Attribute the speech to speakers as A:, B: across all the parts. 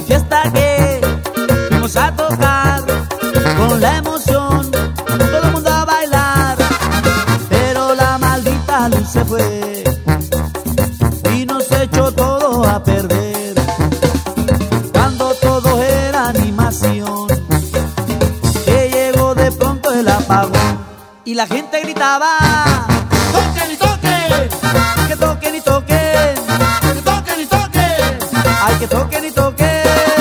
A: fiesta que fuimos a tocar, con la emoción todo el mundo a bailar, pero la maldita luz se fue y nos echó todo a perder. Cuando todo era animación, que llegó de pronto el apagón y la gente gritaba:
B: ¡Toquen y toquen!
A: que toquen y toquen,
B: ¡Que toquen y toquen!
A: ay, que toquen y toquen.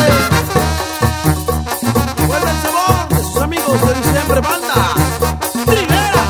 B: Vuelve el sabor de sus amigos de Diciembre Banda. ¡Primera!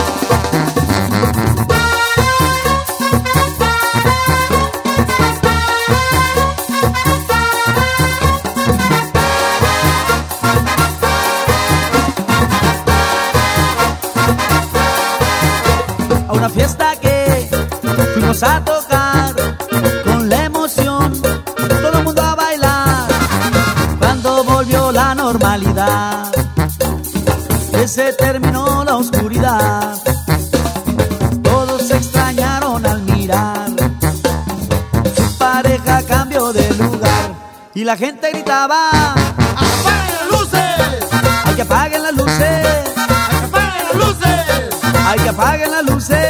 A: A una fiesta que fuimos a tocar, con la emoción todo el mundo a bailar. Cuando volvió la normalidad, que se terminó la oscuridad, todos se extrañaron al mirar, su pareja cambió de lugar y la gente gritaba:
B: ¡Apaguen las luces!
A: ¡ay, que apaguen las luces!
B: ¡Apaguen las luces!
A: ¡ay, que apaguen las luces!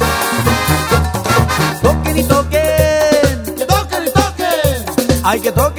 A: Toquen y toquen,
B: ¡Que toquen y toquen!
A: ay, que toquen.